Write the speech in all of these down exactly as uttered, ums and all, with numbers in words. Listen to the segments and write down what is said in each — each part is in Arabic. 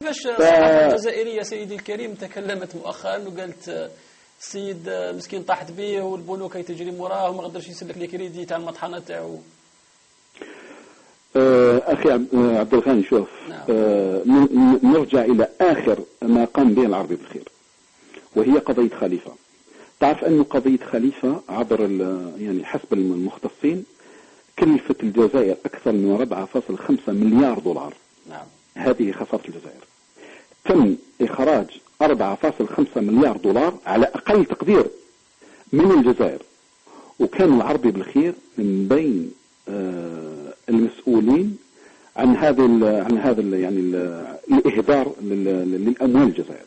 كيفاش الصحافة الجزائرية سيدي الكريم تكلمت مؤخرا وقالت السيد مسكين طاحت به والبنوك تجري مراه وما قدرش يسلك لي كريدي تاع المطحنه تاعو. اخي عبد الغني شوف، نعم. نرجع الى اخر ما قام به العربي بالخير وهي قضيه خليفه. تعرف أن قضيه خليفه عبر يعني حسب المختصين كلفت الجزائر اكثر من أربعة فاصلة خمسة مليار دولار. نعم. هذه خساره الجزائر. تم اخراج أربعة فاصلة خمسة مليار دولار على اقل تقدير من الجزائر، وكان العربي بالخير من بين المسؤولين عن هذا عن هذا يعني الاهدار للاموال الجزائر.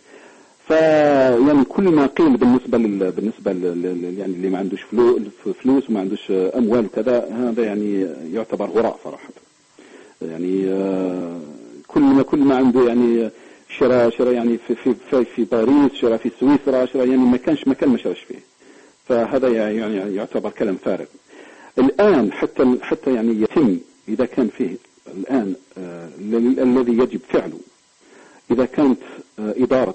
فيعني كل ما قيل بالنسبه لل بالنسبه لل يعني اللي ما عندوش فلوس وما عندوش اموال وكذا، هذا يعني يعتبر هراء صراحه. يعني كل ما كل ما عنده يعني شراء شراء يعني في في في, في باريس، شراء في سويسرا، شراء يعني ما كانش مكان ما شراش فيه. فهذا يعني يعتبر كلام فارغ. الآن حتى حتى يعني يتم إذا كان فيه الآن آه الذي يجب فعله، إذا كانت آه إدارة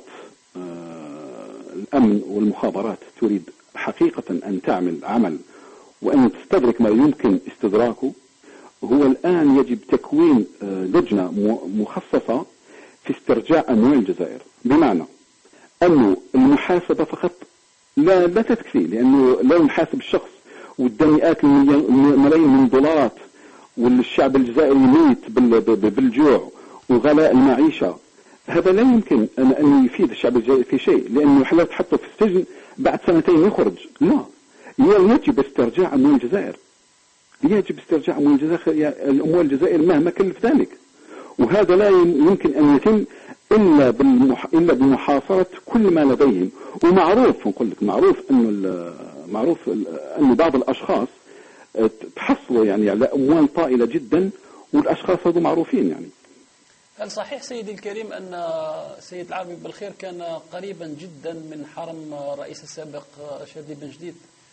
آه الأمن والمخابرات تريد حقيقة أن تعمل عمل وأن تستدرك ما يمكن استدراكه، هو الآن يجب تكوين آه لجنة مخصصة في استرجاع أموال الجزائر، بمعنى أنه المحاسبة فقط لا لا تكفي، لأنه لا نحاسب الشخص وادى مئات الملايين من الدولارات والشعب الجزائري يميت بالجوع وغلاء المعيشة، هذا لا يمكن أن يفيد الشعب الجزائري في شيء، لأنه حلا تحطه في السجن بعد سنتين يخرج. لا، يجب استرجاع أموال الجزائر، يجب استرجاع أموال الجزائر، الأموال الجزائر مهما كلف ذلك، وهذا لا يمكن أن يتم إلا بالمح... إلا بمحاصرة كل ما لديهم. ومعروف نقول لك معروف أنه معروف أن بعض الأشخاص تحصلوا يعني على أموال طائلة جدا، والأشخاص هذو معروفين. يعني هل صحيح سيدي الكريم أن سيد العربي بالخير كان قريبا جدا من حرم الرئيس السابق شادلي بن جديد؟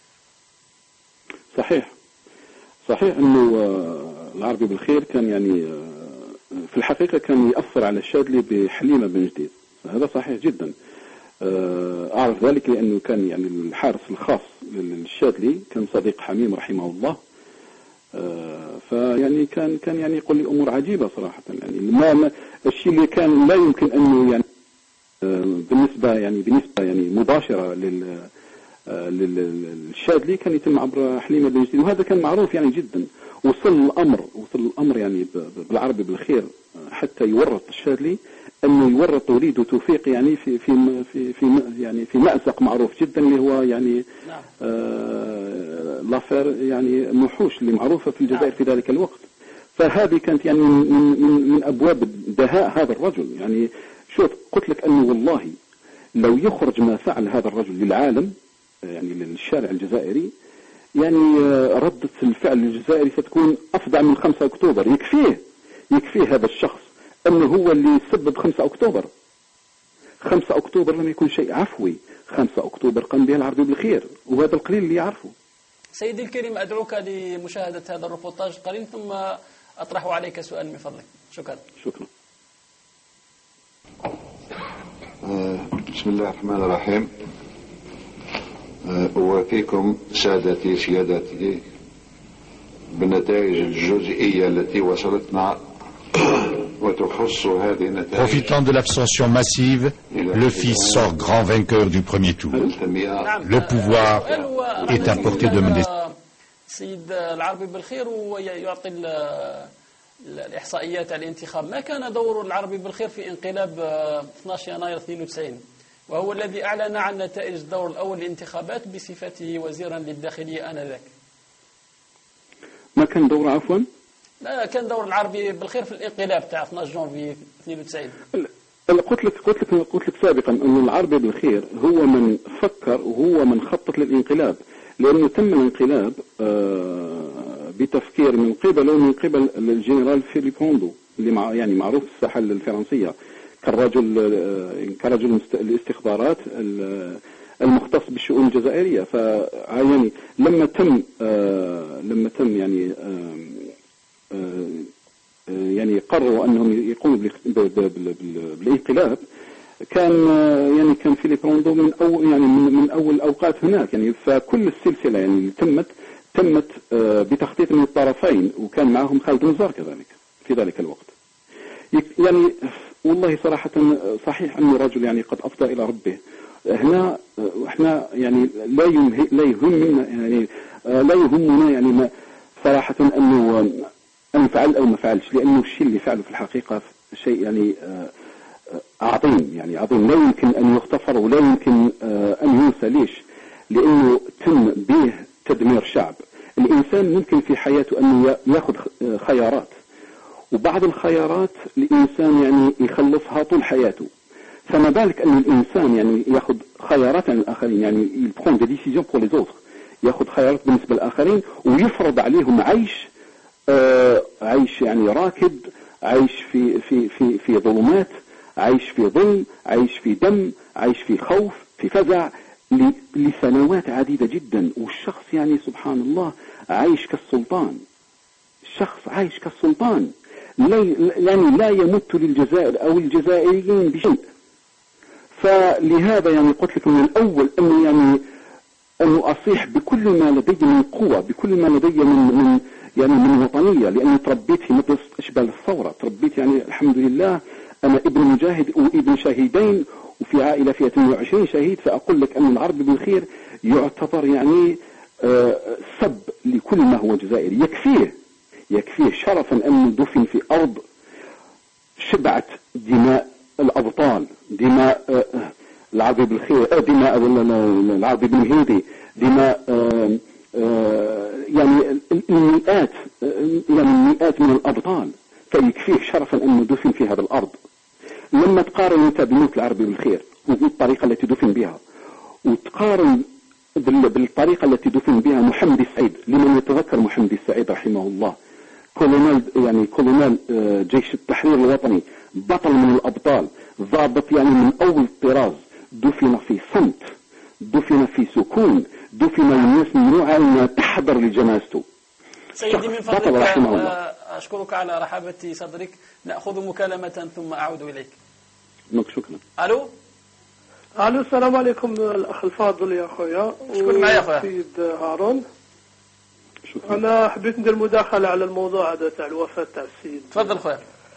صحيح صحيح أنه العربي بالخير كان يعني في الحقيقة كان يأثر على الشادلي بحليمة بن جديد، هذا صحيح جدا. أعرف ذلك لأنه كان يعني الحارس الخاص للشادلي كان صديق حميم رحمه الله، فيعني كان كان يعني يقول لي أمور عجيبة صراحة. يعني ما الشيء اللي كان لا يمكن أنه يعني بالنسبة يعني بالنسبة يعني مباشرة لل للشادلي كان يتم عبر حليمة بن جديد، وهذا كان معروف يعني جدا. وصل الأمر وصل الأمر يعني بالعربي بالخير حتى يورط الشادلي أنه يورط وليد توفيق يعني في في في في يعني في مأزق معروف جدا اللي هو يعني آه لافير يعني موحوش اللي معروفة في الجزائر في ذلك الوقت. فهذه كانت يعني من من من أبواب دهاء هذا الرجل. يعني شوف قلت لك أنه والله لو يخرج ما فعل هذا الرجل للعالم يعني للشارع الجزائري، يعني ردة الفعل الجزائري ستكون أفظع من خمسة أكتوبر. يكفيه يكفيه هذا الشخص أنه هو اللي سبب خمسة أكتوبر. خمسة أكتوبر لم يكن شيء عفوي، خمسة أكتوبر قام بها العربي بالخير، وهذا القليل اللي يعرفه. سيدي الكريم أدعوك لمشاهدة هذا الريبورتاج قليل ثم أطرح عليك سؤال من فضلك. شكرا. شكرا. بسم الله الرحمن الرحيم. أوافيكم سادتي سيادتي بالنتائج الجزئية التي وصلتنا وتخص هذه النتائج. Profitant de l'abstention massive, le fils sort grand vainqueur du premier tour. Le pouvoir est à portée de main. سيد العربي بالخير ويعطي الإحصائيات على الانتخاب. ما كان دور العربي بالخير في انقلاب اثني عشر يناير اثنين وتسعين، وهو الذي أعلن عن نتائج الدور الأول للانتخابات بصفته وزيرا للداخلية آنذاك؟ ما كان دور عفوا؟ لا، كان دور العربي بالخير في الانقلاب تاع اثني عشر جانفي اثنين وتسعين. قلت لك قلت لك قلت لك سابقا أن العربي بالخير هو من فكر وهو من خطط للانقلاب، لأنه تم الانقلاب بتفكير من قبل من قبل الجنرال فيليب هوندو اللي مع يعني معروف في الساحة الفرنسية كرجل كرجل الاستخبارات المختص بالشؤون الجزائرية. فيعني لما تم لما تم يعني يعني قرروا أنهم يقوموا بالانقلاب كان يعني كان في ليبروندو من أول يعني من أول الأوقات هناك يعني. فكل السلسلة يعني اللي تمت تمت بتخطيط من الطرفين، وكان معهم خالد نزار كذلك في ذلك الوقت. يعني والله صراحة صحيح أنه رجل يعني قد أفضى إلى ربه. هنا احنا يعني لا يهم لا يهمنا يعني لا يهمنا يعني ما صراحة أنه أن فعل أو ما فعلش، لأنه الشيء اللي فعله في الحقيقة شيء يعني عظيم يعني عظيم لا يمكن أن يغتفر ولا يمكن أن ينسى. ليش؟ لأنه تم به تدمير شعب. الإنسان ممكن في حياته أنه يأخذ خيارات، وبعض الخيارات الإنسان يعني يخلصها طول حياته، فما بالك أن الإنسان يعني يأخذ خيارات عن الآخرين، يعني يبخون دي ديسيجن بور لي زوتر، يأخذ خيارات بالنسبة للآخرين ويفرض عليهم عيش آه عيش يعني راكد، عيش في في في في ظلمات، عيش في ظلم، عيش في دم، عيش في خوف، في فزع لسنوات عديدة جدا. والشخص يعني سبحان الله عايش كالسلطان، الشخص عايش كالسلطان، لا يعني لا يمت للجزائر أو الجزائريين بشيء. فلهذا يعني قلت لكم من الأول أنه يعني أنه أصيح بكل ما لدي من قوة، بكل ما لدي من من يعني من وطنية، لأني تربيت في مدرسة أشبال الثورة، تربيت يعني الحمد لله أنا ابن مجاهد وابن شهيدين وفي عائلة فيها ثمانية وعشرين شهيد. فأقول لك أن العرب بالخير يعتبر يعني آه سب لكل ما هو جزائري. يكفيه يكفيه شرفا أن دفن في أرض شبعت دماء الأبطال، دماء آه العربي بالخير، آه دماء العربي بن هيدي، دماء آه آه يعني المئات يعني المئات من الأبطال. فيكفيه شرفا أن دفن في هذا الأرض. لما تقارن انت بموت العربي بالخير والطريقة التي دفن بها، وتقارن بالطريقة التي دفن بها محمد السعيد، لمن يتذكر محمد السعيد رحمه الله، كولونيل يعني كولونيل جيش التحرير الوطني، بطل من الأبطال، ضابط يعني من أول طراز، دفن في صمت، دفن في سكون، دفن الناس ممنوعة أن تحضر لجنازته. سيدي من فضلك أشكرك على رحابة صدرك. نأخذ مكالمة ثم أعود إليك. شكرا. ألو ألو السلام عليكم الأخ الفاضل يا أخويا. شكرا معي يا أخويا. سيد هارون. شكرا. أنا حبيت ندير مداخلة على الموضوع هذا تاع الوفاة تاع السيد. تفضل أخويا.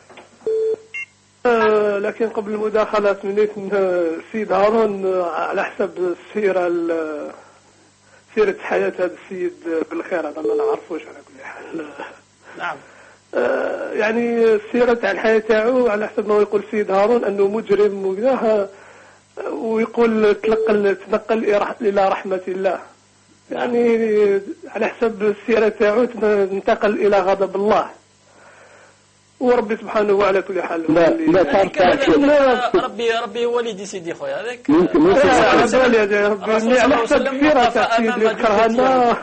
آه لكن قبل المداخلة تمنيت السيد هارون على حسب السيرة سيرة حياة هذا السيد بالخير، هذا ما نعرفوش على كل حال. نعم. آه يعني السيرة تاع الحياة تاعو على حسب ما يقول السيد هارون أنه مجرم وكذا، ويقول تنقل تنقل إلى رحمة الله. يعني على حسب السيرة تاعو تنتقل إلى غضب الله، وربي سبحانه وعلى كل حال. لا لا تعرف ربي ربي هو اللي ديسيدي خويا هذاك. ممكن ممكن يا ربي على حسب السيرة تاع السيد اللي ذكرها لنا.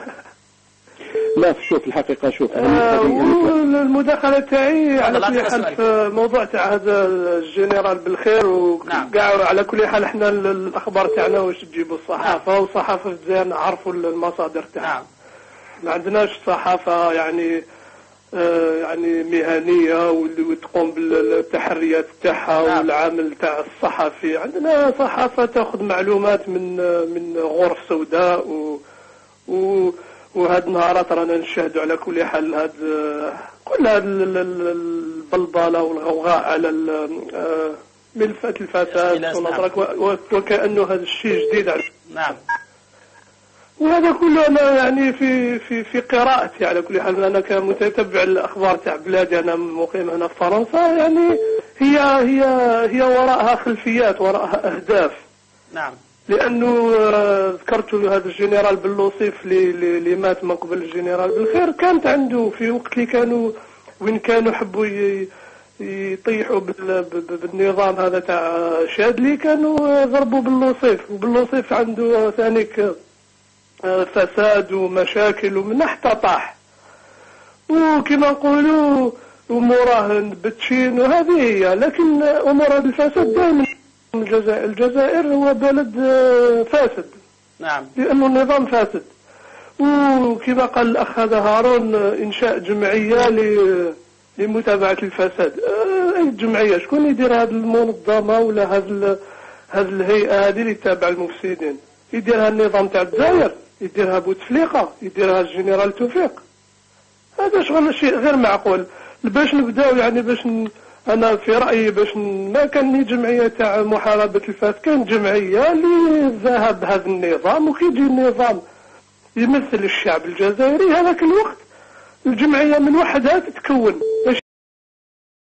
لا شوف الحقيقة شوف آه المداخلة تاعي على كل حال في موضوع تاع هذا الجنرال بالخير وكاع. نعم. على كل حال احنا الأخبار تاعنا واش تجيبوا الصحافة. نعم. والصحافة في الجزائر نعرفوا المصادر تاعها. نعم. ما عندناش صحافة يعني آه يعني مهنية وتقوم بالتحريات تاعها. نعم. والعامل تاع الصحفي عندنا صحافة تأخذ معلومات من من غرف سوداء و, و وهاد النهارات رانا نشاهدوا على كل حال هاد كل هاد البلبله والغوغاء على ملفات الفساد وكأنه هذا الشيء جديد على. نعم. وهذا كله انا يعني في في في قراءتي على كل حال. انا كمتتبع الاخبار تاع بلادي، انا مقيم هنا في فرنسا، يعني هي هي هي وراءها خلفيات، وراءها اهداف. نعم. لأنه ذكرت هذا الجنرال باللوصيف اللي مات من قبل الجنرال بالخير، كانت عنده في وقت اللي كانوا وين كانوا حبوا يطيحوا بالنظام هذا تاع شادلي، كانوا ضربوا باللوصيف، وباللوصيف عنده ثانيك فساد ومشاكل ومن حتى طاح. وكما نقولوا أموره بتشين وهذه هي، لكن أمور هذا الفساد دائما الجزائر الجزائر هو بلد فاسد. نعم. لأنه النظام فاسد. وكما قال الأخ هذا هارون إنشاء جمعية لمتابعة الفساد. أي الجمعية شكون يدير هذه المنظمة ولا هذه هذه الهيئة هذه اللي تابع المفسدين؟ يديرها النظام تاع الجزائر، يديرها بوتفليقة، يديرها الجنرال توفيق. هذا شغل شيء غير معقول. باش نبداو يعني باش ن... انا في رايي باش ن... ما كان جمعيه تاع محاربه الفساد، كان جمعيه اللي ذهب هذا النظام، وكيجي النظام يمثل الشعب الجزائري هذاك الوقت الجمعيه من وحدها تتكون.